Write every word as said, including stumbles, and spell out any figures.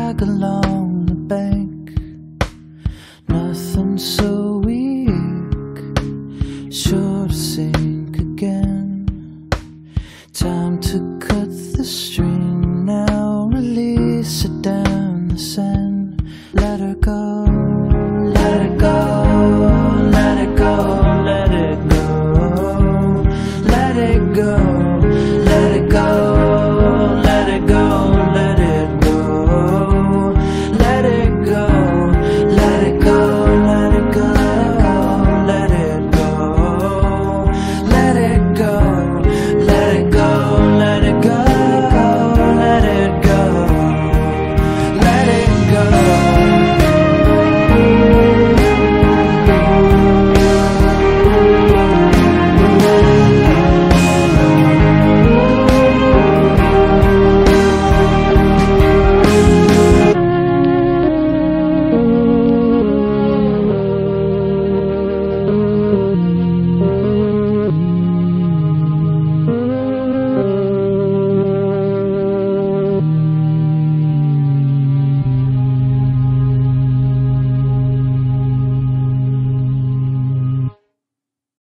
drag along the bank. Nothing so weak, sure to sink again. Time to cut the string now, release it down the sand. Let her go.